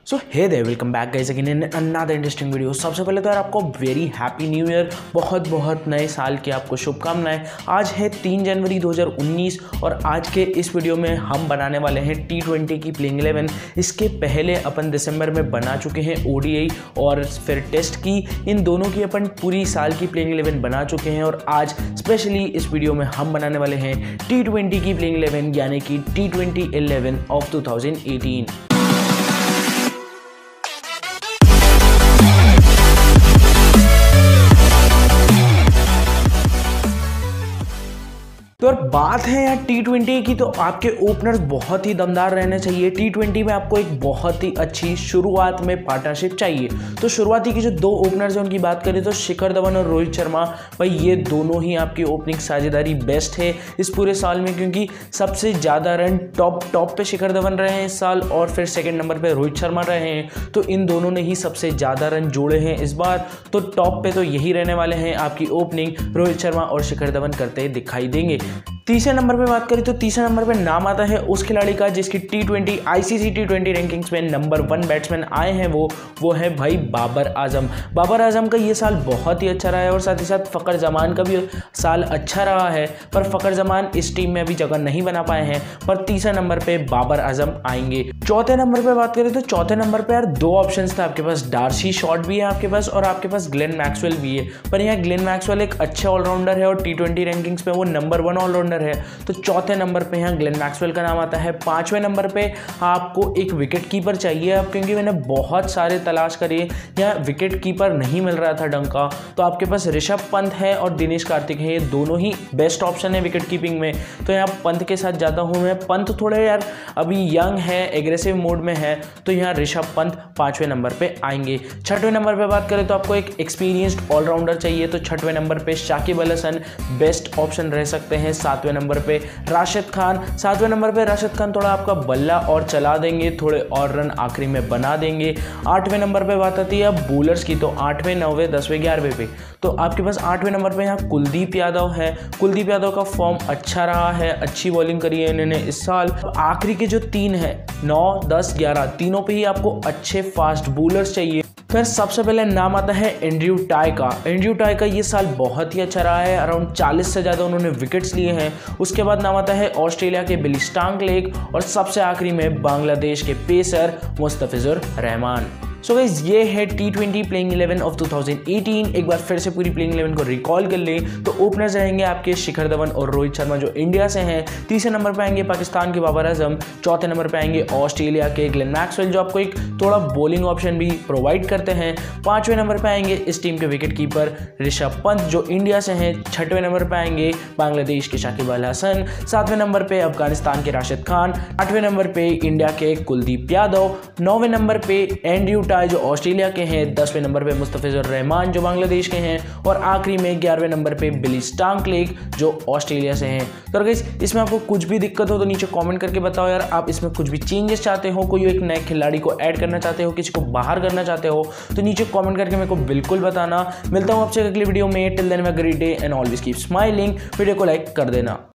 So hey there, welcome back guys again in another interesting video. सबसे पहले तो यार आपको वेरी हैप्पी न्यू ईयर, बहुत बहुत नए साल की आपको शुभकामनाएं। आज है 3 जनवरी 2019 और आज के इस वीडियो में हम बनाने वाले हैं T20 की प्लेइंग 11। इसके पहले अपन दिसंबर में बना चुके हैं ODI और फिर टेस्ट की, इन दोनों की अपन पूरी साल की प्लेइंग 11 बना चुके हैं। और आज स्पेशली इस वीडियो में हम बनाने वाले हैं T20 की प्लेइंग 11 यानी कि T20 XI ऑफ 2018। तो और बात है यार T20 की, तो आपके ओपनर्स बहुत ही दमदार रहने चाहिए। T20 में आपको एक बहुत ही अच्छी शुरुआत में पार्टनरशिप चाहिए। तो शुरुआती की जो 2 ओपनर्स हैं उनकी बात करें तो शिखर धवन और रोहित शर्मा, भाई ये दोनों ही आपकी ओपनिंग साझेदारी बेस्ट है इस पूरे साल में, क्योंकि सबसे ज़्यादा रन टॉप पे शिखर धवन रहे हैं इस साल और फिर सेकेंड नंबर पर रोहित शर्मा रहे हैं। तो इन दोनों ने ही सबसे ज़्यादा रन जोड़े हैं इस बार। तो टॉप पे तो यही रहने वाले हैं, आपकी ओपनिंग रोहित शर्मा और शिखर धवन करते दिखाई देंगे। तीसरे नंबर पे बात करें तो तीसरे नंबर पे नाम आता है उस खिलाड़ी का जिसकी T20 ICC T20 रैंकिंग्स में नंबर 1 बैट्समैन आए हैं, वो है भाई बाबर आजम। बाबर आजम का ये साल बहुत ही अच्छा रहा है और साथ ही साथ फ़खर जमान का भी साल अच्छा रहा है, पर फ़खर जमान इस टीम में अभी जगह नहीं बना पाए हैं। पर तीसरे नंबर पे बाबर आजम आएंगे। चौथे नंबर पे बात करें तो चौथे नंबर पे यार 2 ऑप्शंस थे आपके पास, डार्सी शॉट भी है आपके पास और आपके पास ग्लेन मैक्सवेल भी है। पर यहाँ ग्लेन मैक्सवेल एक अच्छे ऑलराउंडर है और T20 रैंकिंग्स में वो नंबर 1 ऑलराउंडर है। तो चौथे नंबर पे यहाँ ग्लेन मैक्सवेल का नाम आता है। 5वें नंबर पे आपको एक विकेट कीपर चाहिए अब, क्योंकि मैंने बहुत सारे तलाश करे, यहाँ विकेट कीपर नहीं मिल रहा था ढंग का। तो आपके पास ऋषभ पंत है और दिनेश कार्तिक है, ये दोनों ही बेस्ट ऑप्शन है विकेट कीपिंग में। तो यहाँ पंत के साथ जाता हूँ मैं। पंत थोड़े यार अभी यंग है, एग्रेसिव मोड में है, तो यहाँ ऋषभ पंत 5वें नंबर पे आएंगे। 6वें नंबर पे बात करें तो आपको एक एक्सपीरियंस्ड ऑलराउंडर चाहिए, तो 6वें नंबर पे शाकिब अल हसन बेस्ट ऑप्शन रह सकते हैं। 7वें नंबर पे राशिद खान, 7वें नंबर पे राशिद खान थोड़ा आपका बल्ला और चला देंगे, थोड़े और रन आखिरी में बना देंगे। 8वें नंबर पे बात आती है अब बॉलर्स की, तो 8वें 9वें 10वें 11वें पे तो आपके पास 8वें नंबर पे यहाँ कुलदीप यादव है। कुलदीप यादव का फॉर्म अच्छा रहा है, अच्छी बॉलिंग करी है इन्होंने इस साल। आखिरी के जो 3 है 9, 10, 11 तीनों पे ही आपको अच्छे फास्ट बॉलर्स चाहिए। फिर सबसे पहले नाम आता है एंड्रयू टाई का। एंड्रयू टाई का ये साल बहुत ही अच्छा रहा है, अराउंड 40 से ज़्यादा उन्होंने विकेट्स लिए हैं। उसके बाद नाम आता है ऑस्ट्रेलिया के बिली स्टांकलेग और सबसे आखिरी में बांग्लादेश के pacer Mustafizur Rahman. So guys ये है T20 प्लेइंग 11 ऑफ 2018। एक बार फिर से पूरी प्लेइंग 11 को रिकॉल कर लें तो ओपनर्स रहेंगे आपके शिखर धवन और रोहित शर्मा जो इंडिया से हैं। तीसरे नंबर पे आएंगे पाकिस्तान के बाबर आजम। चौथे नंबर पे आएंगे ऑस्ट्रेलिया के ग्लेन मैक्सवेल जो आपको एक थोड़ा बॉलिंग ऑप्शन भी प्रोवाइड करते हैं। 5वें नंबर पे आएंगे इस टीम के विकेट कीपर ऋषभ पंत जो इंडिया से हैं। 6वें नंबर पे आएंगे बांग्लादेश के शाकिब अल हसन। 7वें नंबर पे अफगानिस्तान के राशिद खान। 8वें नंबर पे इंडिया के कुलदीप यादव। 9वें नंबर पे एंड्रयू जो ऑस्ट्रेलिया के हैं। 10वें नंबर पे मुस्तफिजुर रहमान जो बांग्लादेश के हैं और आखिरी में 11वें नंबर पे बिली स्टांकलेग जो ऑस्ट्रेलिया से हैं। तो गाइस इसमें आपको कुछ भी दिक्कत हो तो नीचे कमेंट करके बताओ यार, आप इसमें कुछ भी चेंजेस चाहते हो, कोई एक नए खिलाड़ी को ऐड करना चाहते हो, किसी को बाहर करना चाहते हो, तो नीचे कमेंट करके मेरे को बिल्कुल बताना। मिलता हूँ आपसे अगली वीडियो में। Till then have a great day and always keep smiling. Video को लाइक कर देना।